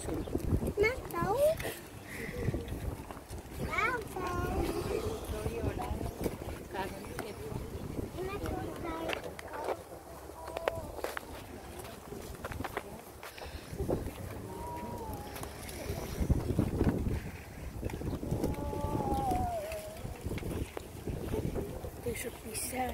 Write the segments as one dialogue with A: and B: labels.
A: đâu.
B: They should be sad.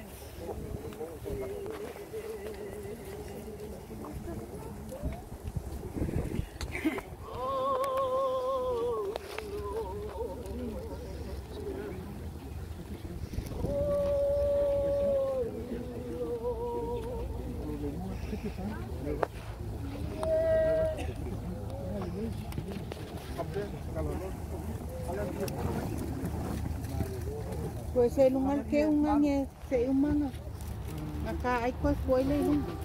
C: Pues el un que un año se humana. Acá hay cosas buenas.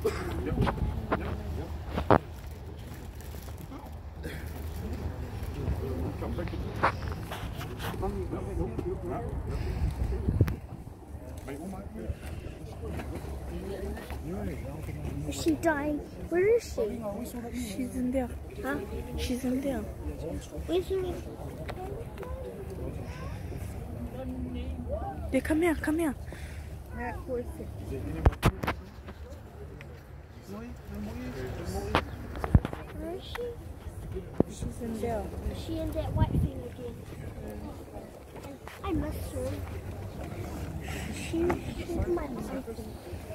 A: Is she dying? Where is she?
B: She's in there.
A: Huh?
B: She's in there.
A: Where's she?
B: They come here, come here.
A: Where is she?
B: She's in there.
A: Is she in that white thing again? I miss her. She's my something.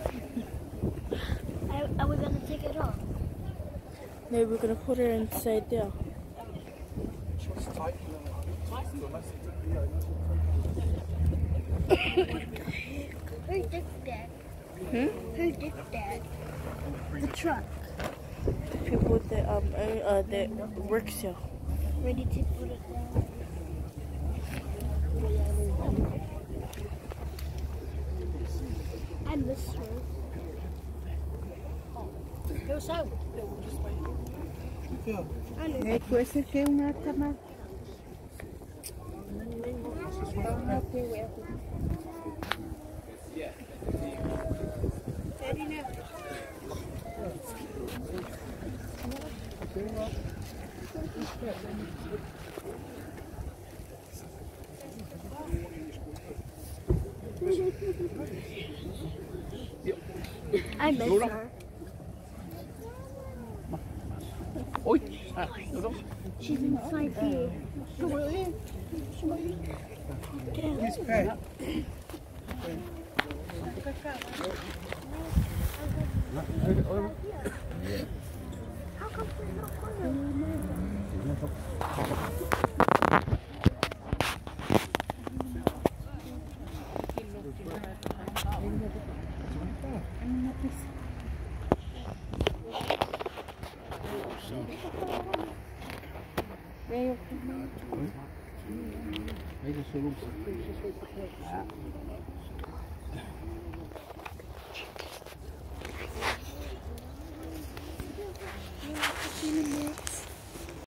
A: Are we gonna take it off?
B: No, we're gonna put her inside there.
A: Who did that? Who did that? The truck.
B: The people that works here.
A: Ready to put it down. I miss her. Yo so.
C: Puede ser que una cama.
A: I miss her.
D: Ôi,
A: She's inside here. Come on in. Get out. How come we're not
D: Ahí se sube.
A: going to